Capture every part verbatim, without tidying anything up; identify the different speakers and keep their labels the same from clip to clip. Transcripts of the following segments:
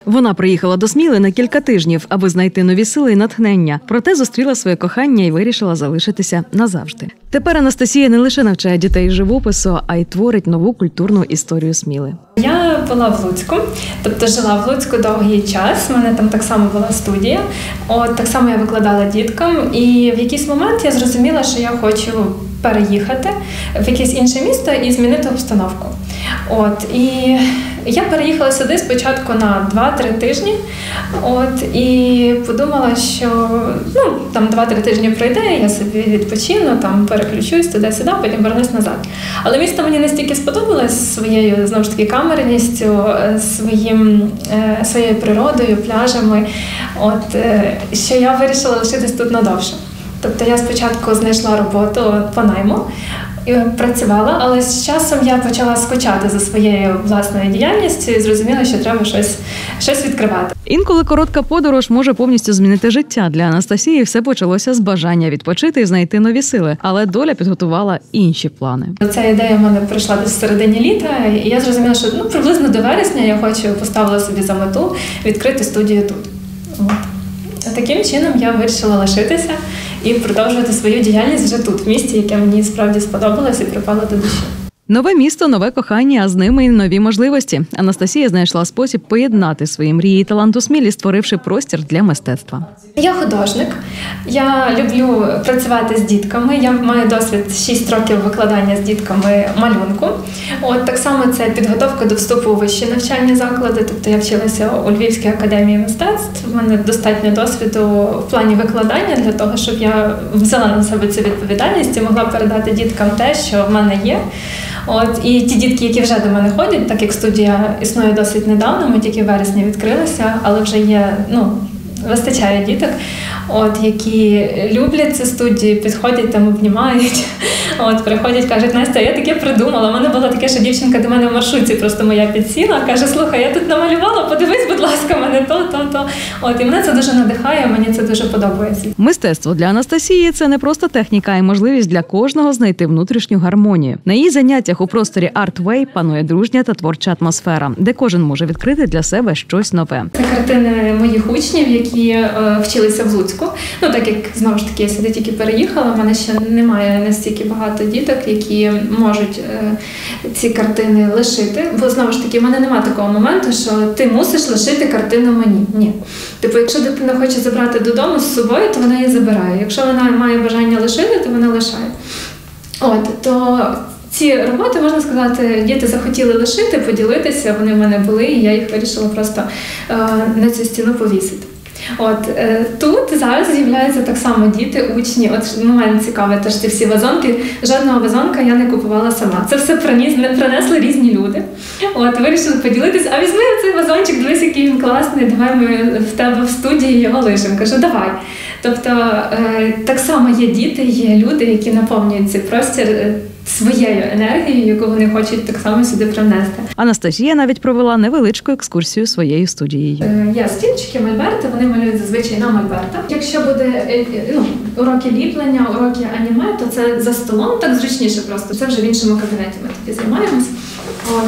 Speaker 1: Вона приїхала до Сміли на кілька тижнів, аби знайти нові сили і натхнення. Проте зустріла своє кохання і вирішила залишитися назавжди. Тепер Анастасія не лише навчає дітей живопису, а й творить нову культурну історію Сміли.
Speaker 2: Я була в Луцьку, тобто жила в Луцьку довгий час, у мене там так само була студія, от так само я викладала діткам, і в якийсь момент я зрозуміла, що я хочу переїхати в якесь інше місто і змінити обстановку. От, і я переїхала сюди спочатку на два-три тижні, от, і подумала, що ну, там два-три тижні пройде, я собі відпочину, там переключусь туди-сюди, потім вернусь назад. Але місто мені настільки сподобалось своєю, знову ж таки, камерністю, своїм, е, своєю природою, пляжами, от, е, що я вирішила лишитись тут надовше. Тобто я спочатку знайшла роботу по найму, працювала, але з часом я почала скучати за своєю власною діяльністю і зрозуміла, що треба щось, щось відкривати.
Speaker 1: Інколи коротка подорож може повністю змінити життя. Для Анастасії все почалося з бажання відпочити і знайти нові сили, але доля підготувала інші плани.
Speaker 2: Ця ідея в мене прийшла десь в середині літа, і я зрозуміла, що ну, приблизно до вересня я хочу, поставила собі за мету відкрити студію тут. От. Таким чином я вирішила лишитися і продовжувати свою діяльність вже тут, в місті, яке мені справді сподобалось і припало до душі.
Speaker 1: Нове місто, нове кохання, а з ними й нові можливості. Анастасія знайшла спосіб поєднати свої мрії і талант у Смілі, створивши простір для мистецтва.
Speaker 2: Я художник, я люблю працювати з дітками, я маю досвід шість років викладання з дітками малюнку. От так само це підготовка до вступу у вищі навчальні заклади, тобто я вчилася у Львівській академії мистецтв, в мене достатньо досвіду в плані викладання для того, щоб я взяла на себе цю відповідальність і могла передати діткам те, що в мене є. От, і ті дітки, які вже до мене ходять, так як студія існує досить недавно, ми тільки в вересні відкрилися, але вже є, ну, вистачає діток, от, які люблять цю студію, підходять, там обнімають, от, приходять, кажуть, Настя, я таке придумала. У мене було таке, що дівчинка до мене в маршрутці просто моя підсіла, каже, слухай, я тут намалювала, подивись, будь ласка, мене то, то, то. От, і мене це дуже надихає, мені це дуже подобається.
Speaker 1: Мистецтво для Анастасії – це не просто техніка, а й можливість для кожного знайти внутрішню гармонію. На її заняттях у просторі Art-Way панує дружня та творча атмосфера, де кожен може відкрити для себе щось нове.
Speaker 2: Це картини моїх учнів, які е, вчилися в Луцьку. Ну, так як, знову ж таки, я сюди тільки переїхала, в мене ще немає настільки багато діток, які можуть е, ці картини лишити. Бо, знову ж таки, в мене немає такого моменту, що ти мусиш лишити картину мені. Ні. Типу, якщо дитина хоче забрати додому з собою, то вона її забирає. Якщо вона має бажання лишити, то вона лишає. От, то ці роботи, можна сказати, діти захотіли лишити, поділитися, вони в мене були, і я їх вирішила просто е, на цю стіну повісити. От, е, тут зараз з'являються так само діти, учні. От момент цікавий, теж ці всі вазонки. Жодного вазонка я не купувала сама. Це все приніс, принесли різні люди. От, вирішили поділитися, а візьми цей вазончик, дивись, який він класний, давай ми в тебе в студії його лишимо. Кажу, давай. Тобто, е, так само є діти, є люди, які наповнюють цей простір своєю енергією, яку вони хочуть так само сюди привнести.
Speaker 1: Анастасія навіть провела невеличку екскурсію своєю студією.
Speaker 2: Є стільчики, мольберти, вони малюють зазвичай на мольбертах. Якщо буде ну, уроки ліплення, уроки аніме, то це за столом, так зручніше просто. Це вже в іншому кабінеті ми тоді займаємось. От.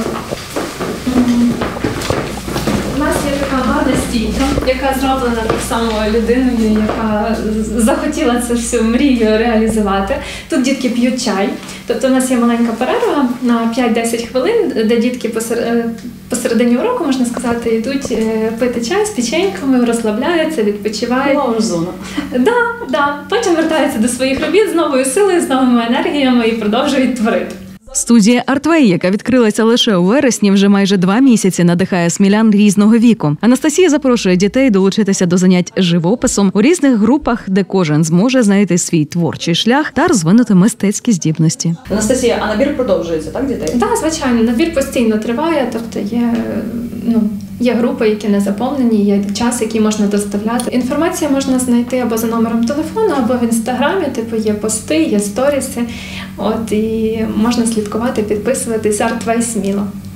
Speaker 2: У нас є така гарна стійка, яка зроблена так само людиною, яка захотіла цю всю мрію реалізувати. Тут дітки п'ють чай. Тобто у нас є маленька перерва на п'ять-десять хвилин, де дітки посередині уроку, можна сказати, йдуть пити чай з печеньками, розслабляються, відпочивають.
Speaker 3: Зона.
Speaker 2: Да, да. Потім вертаються до своїх робіт з новою силою, з новими енергіями і продовжують творити.
Speaker 1: Студія Art-Way, яка відкрилася лише у вересні, вже майже два місяці надихає смілян різного віку. Анастасія запрошує дітей долучитися до занять живописом у різних групах, де кожен зможе знайти свій творчий шлях та розвинути мистецькі здібності.
Speaker 3: Анастасія, а набір продовжується, так, дітей?
Speaker 2: Так, да, звичайно. Набір постійно триває, тобто є, ну, є групи, які не заповнені, є час, який можна доставляти. Інформацію можна знайти або за номером телефону, або в інстаграмі, типу є пости, є сторіси, от, і можна слідкувати, підписуватись Art-Way Сміла.